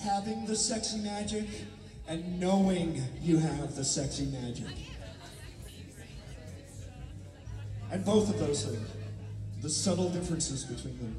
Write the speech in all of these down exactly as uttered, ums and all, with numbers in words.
having the sexy magic and knowing you have the sexy magic. And both of those things, the subtle differences between them.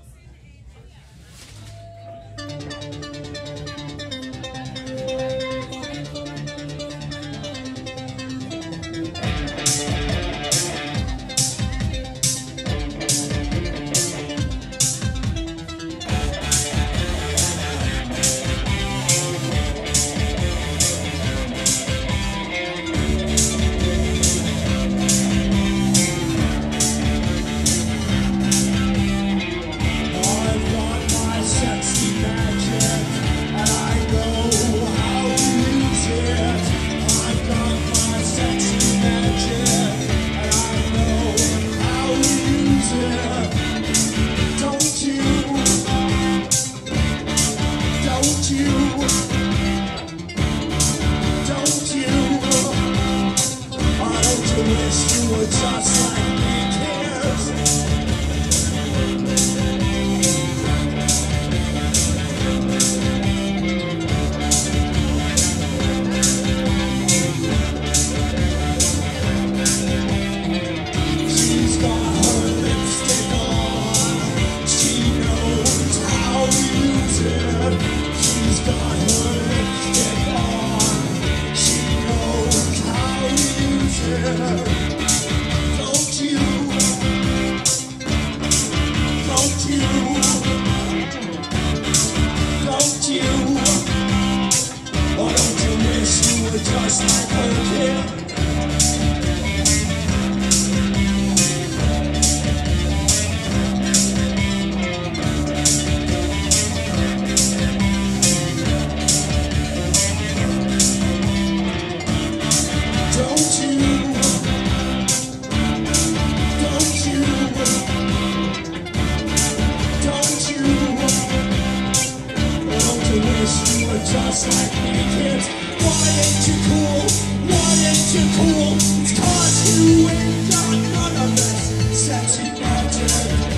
Just like me, kids. Why ain't you cool? Why ain't you cool? It's 'cause you ain't got none of this sexy magic.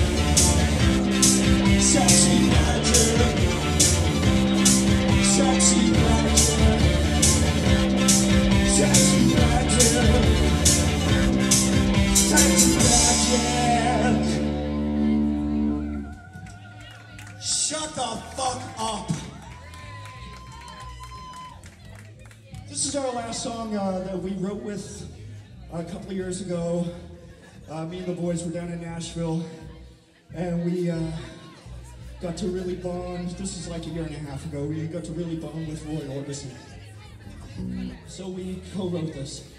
Sexy magic. Sexy magic. Sexy magic. Sexy magic. Shut the fuck up. This is our last song uh, that we wrote with uh, a couple of years ago. Uh, me and the boys were down in Nashville, and we uh, got to really bond. This is like a year and a half ago. We got to really bond with Roy Orbison. So we co-wrote this.